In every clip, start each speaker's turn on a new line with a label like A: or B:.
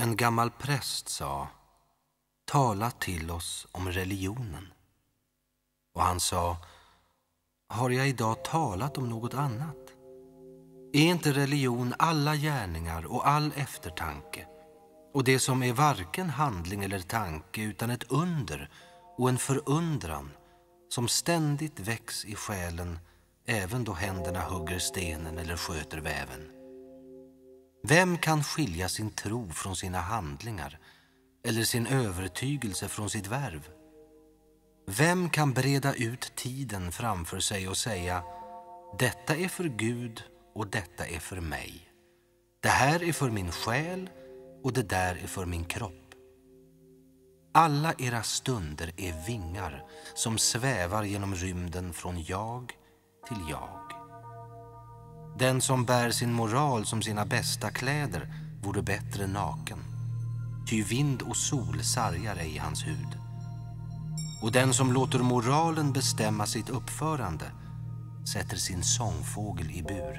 A: En gammal präst sa: tala till oss om religionen. Och han sa: har jag idag talat om något annat? Är inte religion alla gärningar och all eftertanke, och det som är varken handling eller tanke utan ett under och en förundran som ständigt väcks i själen även då händerna hugger stenen eller sköter väven? Vem kan skilja sin tro från sina handlingar eller sin övertygelse från sitt värv? Vem kan breda ut tiden framför sig och säga: detta är för Gud och detta är för mig. Det här är för min själ och det där är för min kropp. Alla era stunder är vingar som svävar genom rymden från jag till jag. Den som bär sin moral som sina bästa kläder vore bättre naken, ty vind och sol sargar ej hans hud. Och den som låter moralen bestämma sitt uppförande sätter sin sångfågel i bur.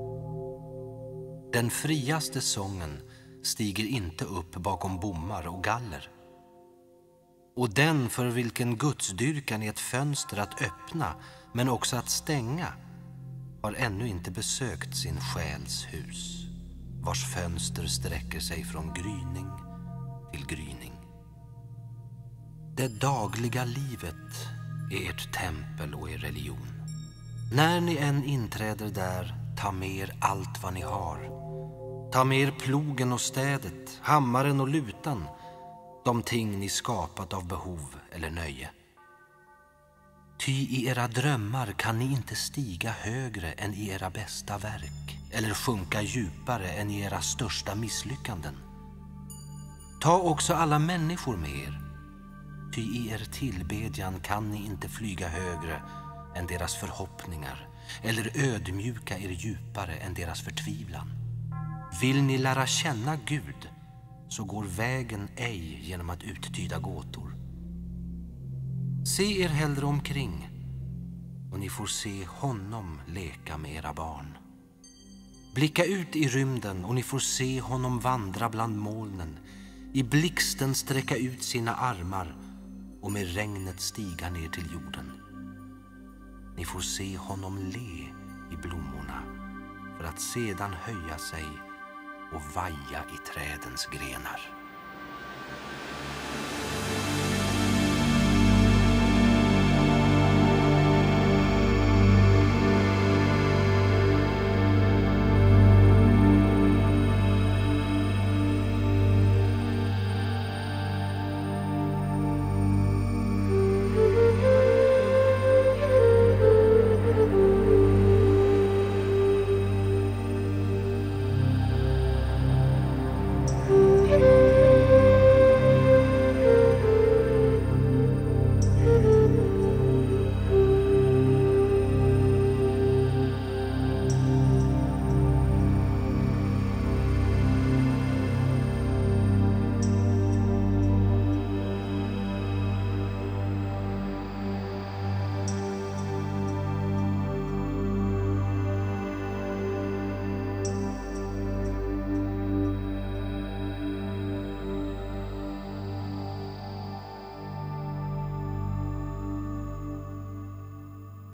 A: Den friaste sången stiger inte upp bakom bommar och galler. Och den för vilken gudsdyrkan är ett fönster att öppna men också att stänga har ännu inte besökt sin själs hus, vars fönster sträcker sig från gryning till gryning. Det dagliga livet är ert tempel och er religion. När ni än inträder där, ta med er allt vad ni har. Ta med er plogen och städet, hammaren och lutan, de ting ni skapat av behov eller nöje. Ty i era drömmar kan ni inte stiga högre än i era bästa verk eller sjunka djupare än i era största misslyckanden. Ta också alla människor med er, ty i er tillbedjan kan ni inte flyga högre än deras förhoppningar eller ödmjuka er djupare än deras förtvivlan. Vill ni lära känna Gud, så går vägen ej genom att uttyda gåtor. Se er hellre omkring, och ni får se honom leka med era barn. Blicka ut i rymden, och ni får se honom vandra bland molnen, i blixten sträcka ut sina armar och med regnet stiga ner till jorden. Ni får se honom le i blommorna för att sedan höja sig och vaja i trädens grenar.